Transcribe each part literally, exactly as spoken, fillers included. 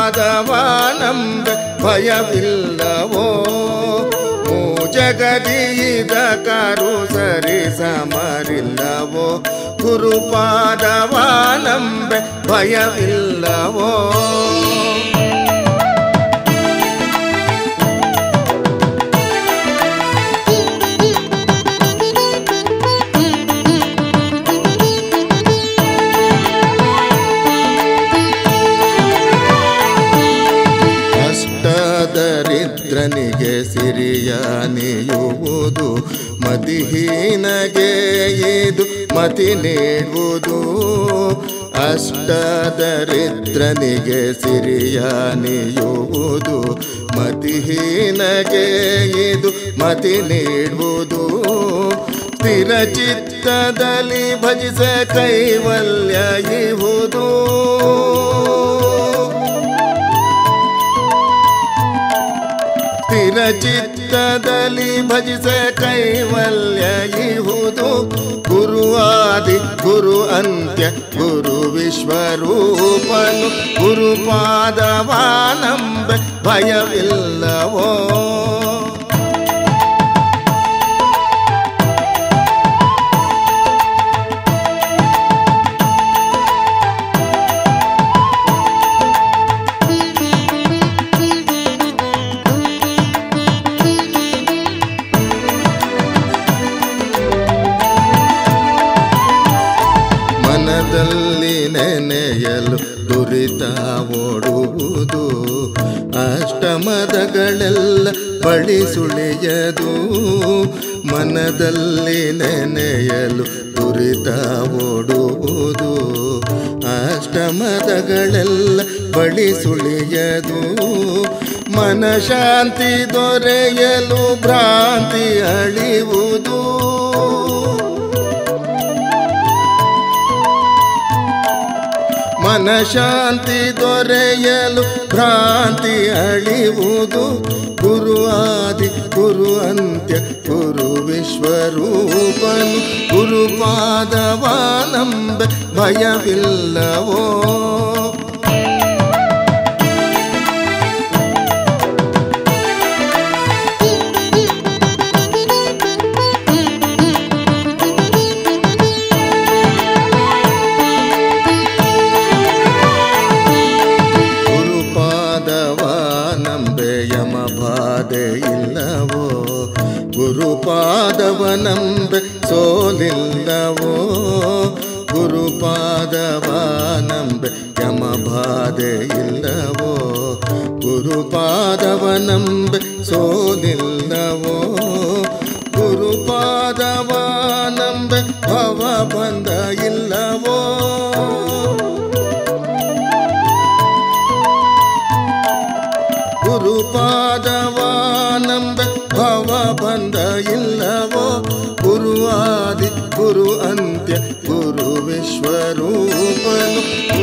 ಗುರುಪಾದವನಂಬೆ ಭಯವಿಲ್ಲವೋ ಜಗದೀದ ಕರು ಸರಿ ಸಮರಿಲ್ಲವೋ ಗುರುಪಾದವನಂಬೆ ಭಯವಿಲ್ಲವೋ ದರಿದ್ರನಿಗೆ ಸಿರಿಯ ನೀಯುವುದು ಮತಿಹೀನಗೆ ಇದು ಮತಿ ನೀಡುವುದು ಅಷ್ಟದರಿದ್ರನಿಗೆ ಸಿರಿಯ ನೀಯುವುದು ಮತಿಹೀನಗೆ ಇದು ಮತಿ ನೀಡುವುದು ಸ್ಥಿರ ಚಿತ್ತದಲ್ಲಿ ಭಜಿಸ ಕೈವಲ್ಯ ಇಹುದು ಸ್ಥಿರ ಚಿತ್ತದಲ್ಲಿ ಭಜಿಸ ಕೈವಲ್ಯ ಇಹುದು ಗುರು ಆದಿ ಗುರು ಅಂತ್ಯ ಗುರು ವಿಶ್ವರೂಪನು ಗುರುಪಾದವನಂಬೆ ಭಯವಿಲ್ಲವೋ ಮನದಲ್ಲಿ ನೆನೆಯಲು ದುರಿತ ಓಡುವುದು ಅಷ್ಟಮದಗಳೆಲ್ಲ ಬಳಿ ಸುಳಿಯದು ಮನದಲ್ಲಿ ನೆನೆಯಲು ದುರಿತ ಓಡುವುದು ಅಷ್ಟಮದಗಳೆಲ್ಲ ಬಳಿ ಸುಳಿಯದು ಮನಶಾಂತಿ ದೊರೆಯಲು ಭ್ರಾಂತಿ ಅಳಿವುದು ಮನಶಾಂತಿ ದೊರೆಯಲು ಭ್ರಾಂತಿ ಅಳಿವುದು ಗುರು ಆದಿ ಗುರು ಅಂತ್ಯ ಗುರು ವಿಶ್ವರೂಪನು ಗುರುಪಾದವನಂಬೆ ಭಯವಿಲ್ಲವೋ ಇಲ್ಲವೋ ಗುರುಪಾದವನಂಬೆ ಸೋಲಿಲ್ಲವೋ ಗುರುಪಾದವನಂಬೆ ಯಮಬಾಧೆ ಇಲ್ಲವೋ ಗುರುಪಾದವನಂಬೆ ಸೋಲಿಲ್ಲವೋ ಗುರುಪಾದವನಂಬೆ ಭವ ಬಂಧ ಇಲ್ಲವೋ ಗುರುಪಾದವನಂಬೆ ಭವ ಬಂಧ ಇಲ್ಲವೋ ಗುರು ಆದಿ ಗುರು ಅಂತ್ಯ ಗುರು ವಿಶ್ವರೂಪನು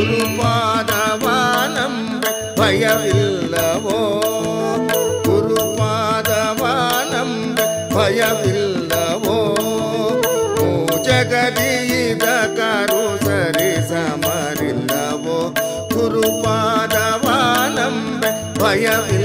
ಗುರುಪಾದವನಂಬೆ ಭಯವಿಲ್ಲವೋ ಗುರುಪಾದವನಂಬೆ ಭಯವಿಲ್ಲವೋ ಜಗದೀದ ಕರು ಸರಿ ಸಮರಿಲ್ಲವೋ ಗುರುಪಾದವನಂಬೆ ಭಯವಿಲ್ಲ